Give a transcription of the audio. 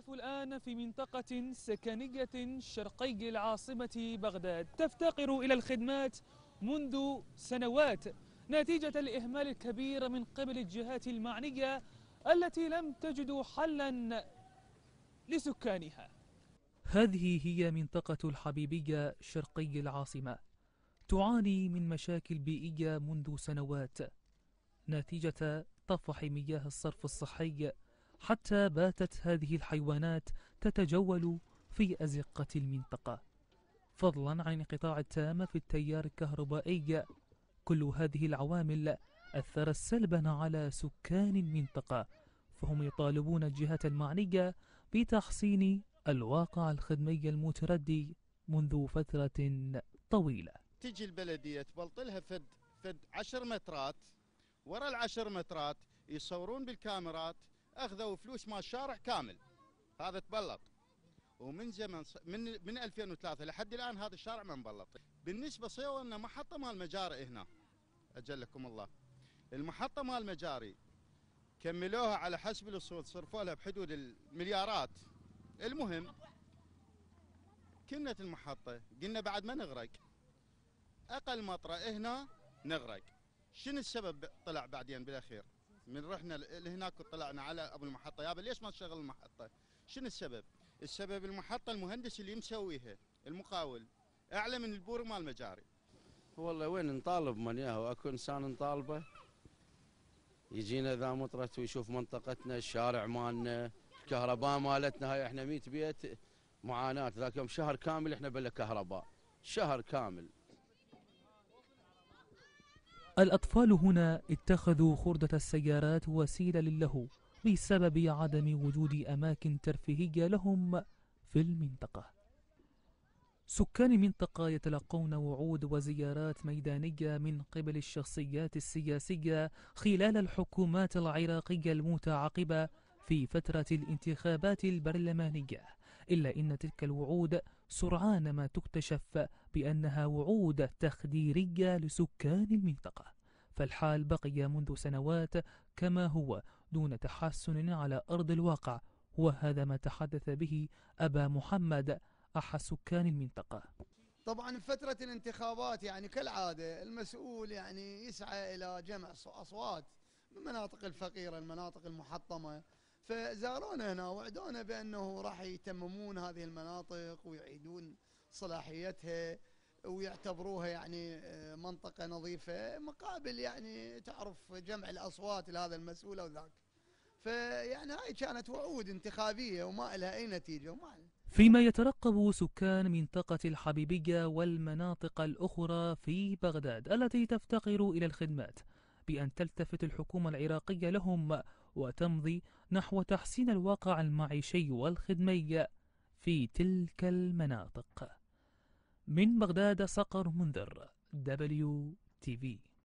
نقف الآن في منطقة سكنية شرقي العاصمة بغداد تفتقر إلى الخدمات منذ سنوات نتيجة الإهمال الكبير من قبل الجهات المعنية التي لم تجد حلا لسكانها. هذه هي منطقة الحبيبية شرقي العاصمة، تعاني من مشاكل بيئية منذ سنوات نتيجة طفح مياه الصرف الصحي، حتى باتت هذه الحيوانات تتجول في أزقة المنطقة، فضلا عن الانقطاع التام في التيار الكهربائي. كل هذه العوامل أثرت سلبا على سكان المنطقة، فهم يطالبون الجهات المعنية بتحسين الواقع الخدمي المتردي منذ فترة طويلة. تجي البلدية تبلطلها فد 10 مترات، ورا ال10 مترات يصورون بالكاميرات اخذوا فلوس مال الشارع كامل، هذا تبلط. ومن زمن من 2003 لحد الان هذا الشارع ما مبلط. بالنسبه صيروا لنا محطه مال مجاري هنا، اجلكم الله. المحطه مال مجاري كملوها على حسب الوصول، صرفوا لها بحدود المليارات. المهم كنت المحطه قلنا بعد ما نغرق، اقل مطره هنا نغرق. شنو السبب؟ طلع بعدين بالاخير من رحنا لهناك وطلعنا على ابو المحطه، يابا ليش ما تشغل المحطه؟ شنو السبب؟ السبب المحطه المهندس اللي مسويها المقاول اعلى من البور مال المجاري. والله وين نطالب من ياهو، اكو انسان نطالبه يجينا اذا مطرت ويشوف منطقتنا، الشارع مالنا، الكهرباء مالتنا. هاي احنا 100 بيت معاناه، ذاك يوم شهر كامل احنا بلا كهرباء، شهر كامل. الأطفال هنا اتخذوا خردة السيارات وسيلة للهو بسبب عدم وجود أماكن ترفيهية لهم في المنطقة. سكان المنطقة يتلقون وعود وزيارات ميدانية من قبل الشخصيات السياسية خلال الحكومات العراقية المتعاقبة في فترة الانتخابات البرلمانية، إلا أن تلك الوعود سرعان ما تكتشف بأنها وعود تخديرية لسكان المنطقة، فالحال بقي منذ سنوات كما هو دون تحسن على أرض الواقع، وهذا ما تحدث به أبا محمد أحد سكان المنطقة. طبعا فترة الانتخابات يعني كالعادة المسؤول يعني يسعى إلى جمع أصوات من المناطق الفقيرة، المناطق المحطمة، فزارونا هنا وعدونا بأنه راح يتممون هذه المناطق ويعيدون صلاحيتها ويعتبروها يعني منطقة نظيفة، مقابل يعني تعرف جمع الأصوات لهذا المسؤول أو ذاك. فيعني هاي كانت وعود انتخابية وما لها أي نتيجة فيما يترقب سكان منطقة الحبيبية والمناطق الأخرى في بغداد التي تفتقر إلى الخدمات بأن تلتفت الحكومة العراقية لهم وتمضي نحو تحسين الواقع المعيشي والخدمي في تلك المناطق. من بغداد صقر منذر، WTV.